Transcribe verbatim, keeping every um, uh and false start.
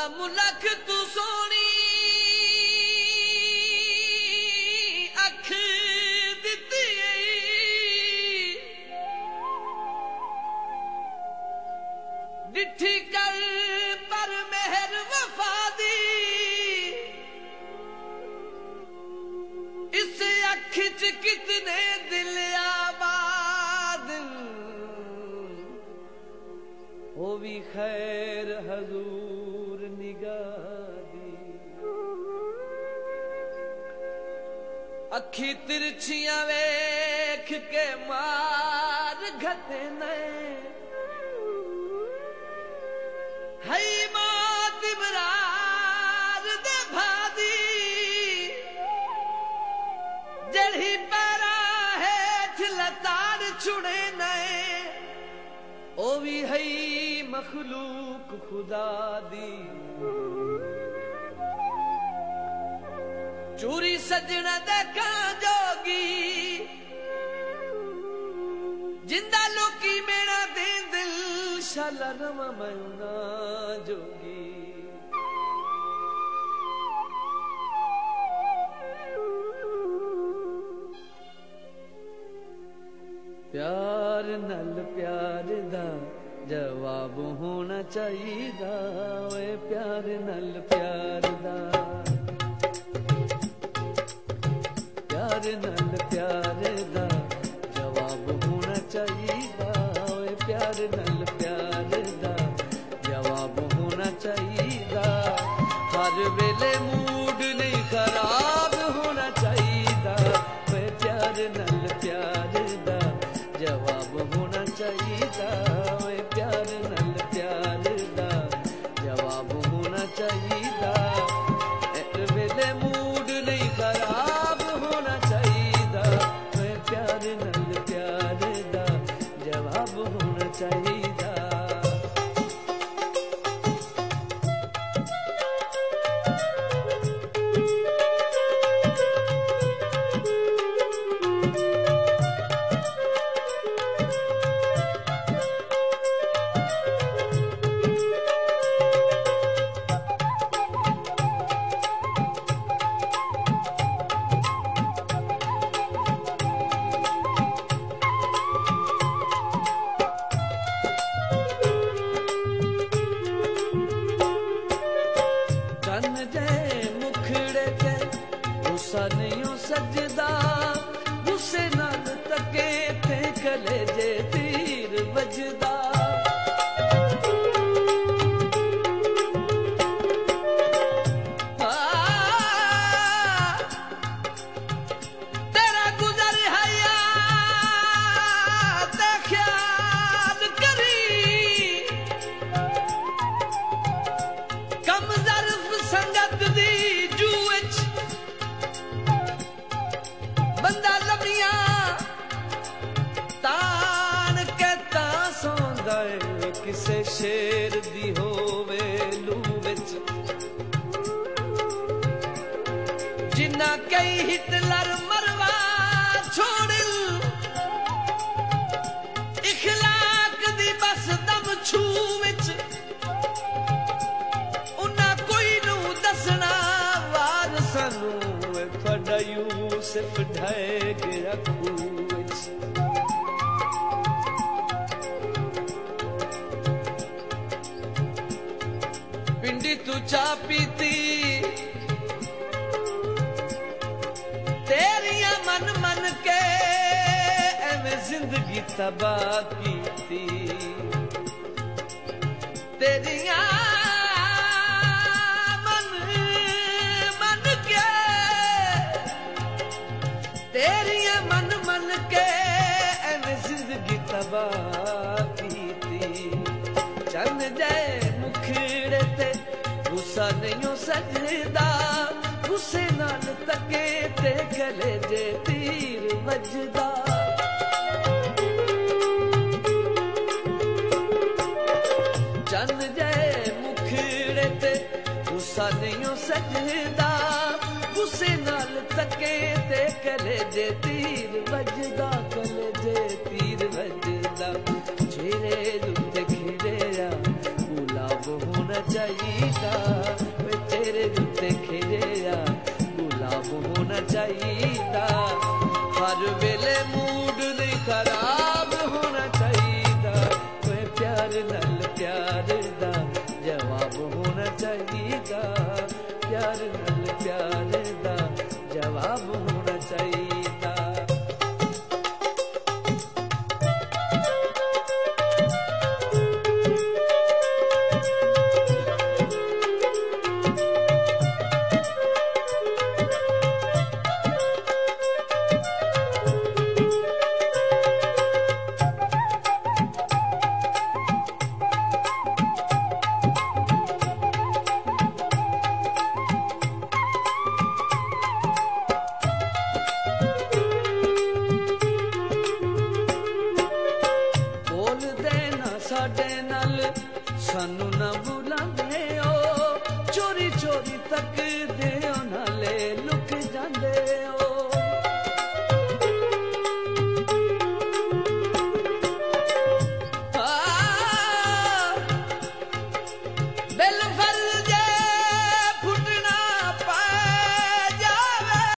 मुलख तू सोनी अख दिती डिठी कर पर मेहर वफा दी इस अख च कितने दिल आबाद हो भी खैर हजूर निगाह दी अखी तिरछियां वेख के मार घते ने हई मौत इमरार दे भादी जड़ी पैरा हेठ लताड़ छुड़े नए ओ भी हई मखलूक खुदा दी चूरी सजना देखा जोगी जिंदा लोकी मेरा दे दिल शाला रमा मयूना जोगी प्यार नल प्यार दा जवाब होना चाहिए ओए प्यार नल प्यार दा प्यार नल प्यार दा जवाब होना चाहिए ओए प्यार नल प्यार दा जवाब होना चाहिए हर वेले मूड नहीं खराब होना चाहिए ओए प्यार नल प्यार दा जवाब होना चाहिए ओए प्यार नल प्यार दा जवाब होना चाहिए वेले मूड नहीं खराब होना चाहिए ओए प्यार नल प्यार दा जवाब होना चाहिए नहीं सजदा गुस्से नाल तके ते कले जे तीर बजदा तेरा गुजर हया ते ख्याल करी कम ज़र्फ संगत दी जूच बंदा लमिया तान के ता सौंदा है किसे शेर दी होवे लू विच जिन्ना कई हिटलर मरवा छोड़ इखलाक दी बस दम छू विच उन्ना कोई नू दसना वार सानू थोड़ा यूसुफ ढाए के रखू पिंडी तू चा पीती तेरिया मन मन के एवें जिंदगी तबाह की तेरिया तेरिया मन मन के एवें जिंदगी तबाह की चल जाए मुखड़े ते गुस्सा नहीं सजदा गुस्से नाल तके ते गले जे तीर वजदा चल जाए मुखड़े ते गुस्सा नहीं सजदा गुस्से नाल तके ते कले जे तीर वजदा कले जे तीर वजदा चेहरे दुते खिड़े गुलाब होना चाहिए। ਵੇਲੇ ਮੂਡ ਨਹੀਂ ਖਰਾਬ ਹੋਣਾ ਚਾਹੀਦਾ ਓਏ ਪਿਆਰ ਨਾਲ ਪਿਆਰ ਦਾ ਜਵਾਬ ਹੋਣਾ ਚਾਹੀਦਾ ਪਿਆਰ ਨਾਲ ਪਿਆਰ ਦਾ ਜਵਾਬ ਹੋਣਾ ਚਾਹੀਦਾ ਸਾਡੇ ਨਾਲ ਸਾਨੂੰ ਨਾ ਬੁਲਾਉਂਦੇ ਓ ਚੋਰੀ ਚੋਰੀ ਤੱਕਦੇ